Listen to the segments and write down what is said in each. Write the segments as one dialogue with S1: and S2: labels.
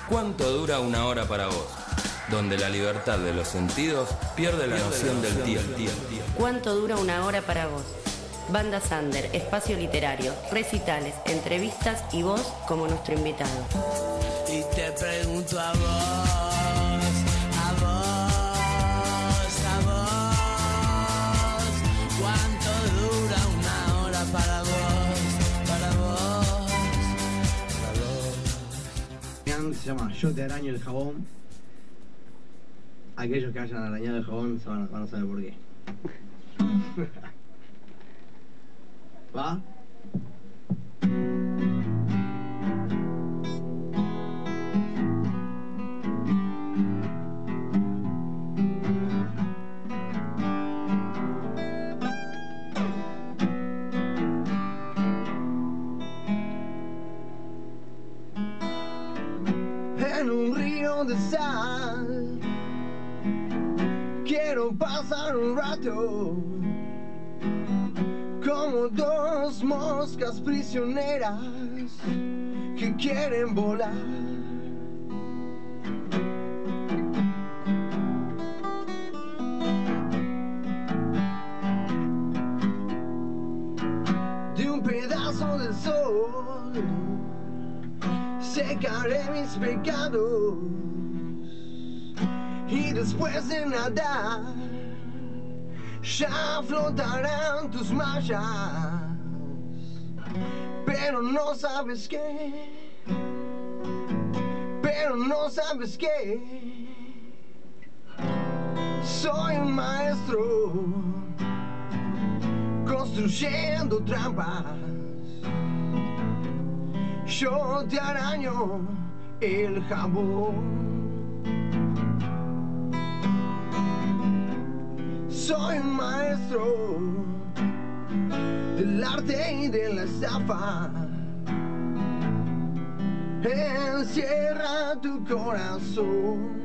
S1: ¿Cuánto dura una hora para vos? Donde la libertad de los sentidos pierde la noción del tiempo.
S2: ¿Cuánto dura una hora para vos? Banda Sander, espacio literario, recitales, entrevistas y vos como nuestro invitado.
S3: Y te pregunto a vos, a vos, a vos, ¿cuánto dura una hora para vos, para vos, para vos?
S4: Se llama Yo te araño el jabón. Aquellos que hayan arañado el jabón van a saber por qué. ¿Va? En un río de sal quiero pasar un rato como dos moscas prisioneras que quieren volar. De un pedazo de sol secaré mis pecados y después de nadar ya flotarán tus mallas, pero no sabes qué, pero no sabes qué. Soy un maestro construyendo trampas. Yo te araño el jabón. Soy un maestro del arte y de la estafa. Encierra tu corazón.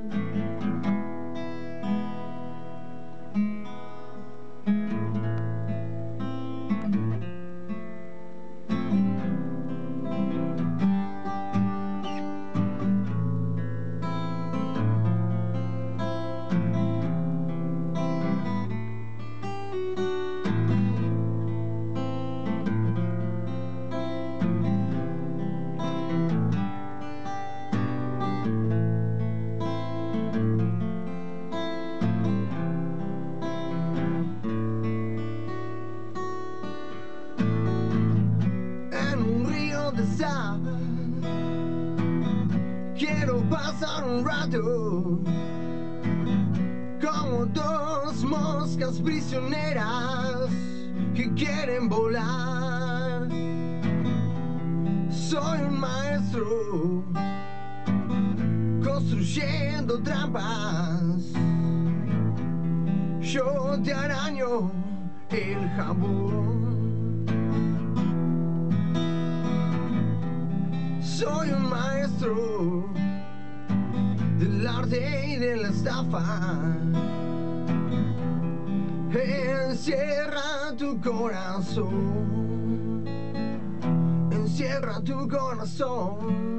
S4: Quiero pasar un rato como dos moscas prisioneras que quieren volar. Soy un maestro construyendo trampas. Yo te araño el jabón. Soy un maestro del arte y de la estafa. Encierra tu corazón. Encierra tu corazón.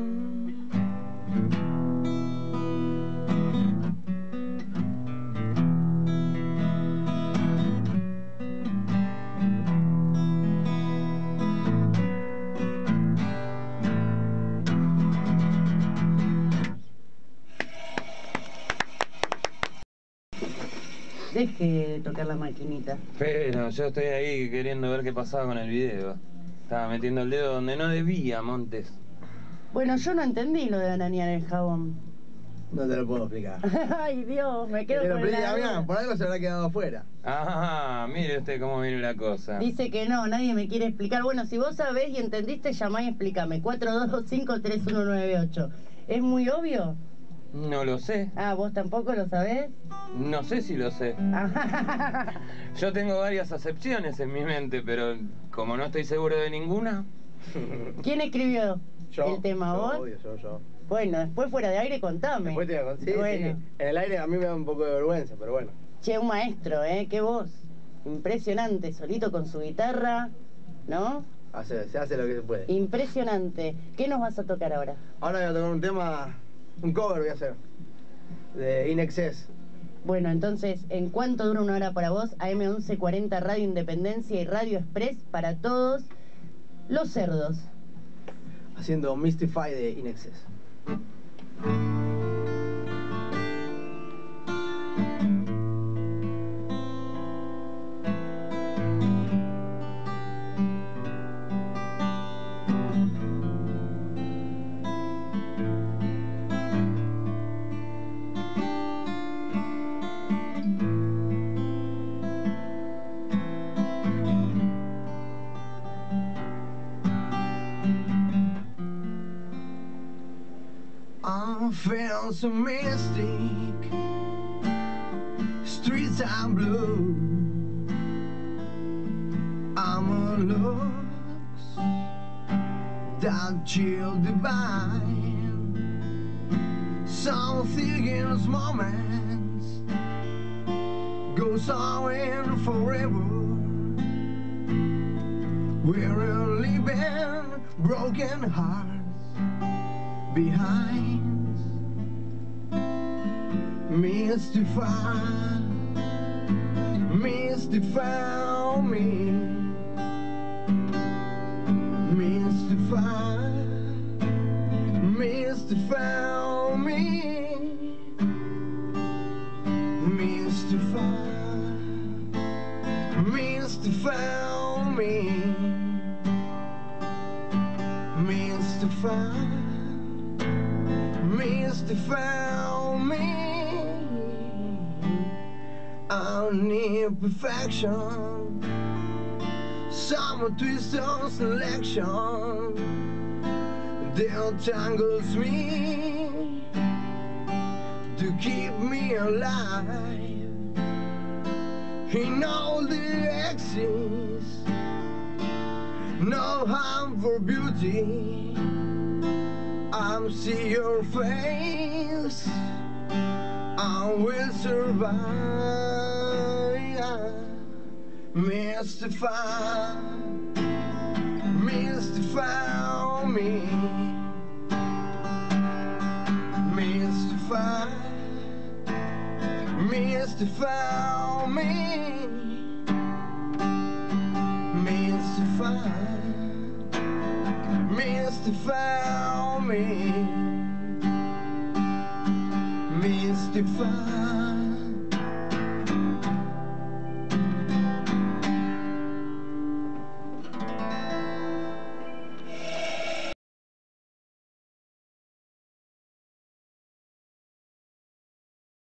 S5: Deje de tocar la maquinita.
S1: Pero yo estoy ahí queriendo ver qué pasaba con el video. Estaba metiendo el dedo donde no debía, Montes.
S5: Bueno, yo no entendí lo de arañar el jabón.
S4: No te lo puedo explicar.
S5: Ay, Dios, me quedo con la duda.
S4: Por algo se habrá quedado afuera.
S1: Ah, mire usted cómo viene la cosa.
S5: Dice que no, nadie me quiere explicar. Bueno, si vos sabés y entendiste, llamá y explícame. 4225-3198. ¿Es muy obvio?
S1: No lo sé.
S5: Ah, ¿vos tampoco lo sabés?
S1: No sé si lo sé. Yo tengo varias acepciones en mi mente, pero como no estoy seguro de ninguna...
S5: ¿Quién escribió el tema? ¿Vos?
S4: Obvio, yo.
S5: Bueno, después fuera de aire contame.
S4: Después te voy a contar. Sí,
S5: bueno.
S4: sí. En el aire a mí me da un poco de vergüenza, pero bueno.
S5: Che, un maestro, ¿eh? Qué voz. Impresionante, solito con su guitarra, ¿no?
S4: se hace lo que se puede.
S5: Impresionante. ¿Qué nos vas a tocar ahora?
S4: Ahora voy a tocar un tema, un cover voy a hacer, de In Excess.
S5: Bueno, entonces, ¿en cuánto dura una hora para vos? AM1140 Radio Independencia y Radio Express para todos los cerdos.
S4: Haciendo Mystify de In Excess. I feel so mystic, streets are blue. I'm a looks that chill divine. Something in those moments goes on forever. We're living broken hearts behind. Mystify me, mystify, mystify me, mystify, mystify me, mystify, mystify me. I need perfection, some twist of selection that tangles me to keep me alive in all the exes. No harm for beauty, I see your face, I will survive. Mystify, mystify me, mystify, mystify me, mystify, mystify me, mystify.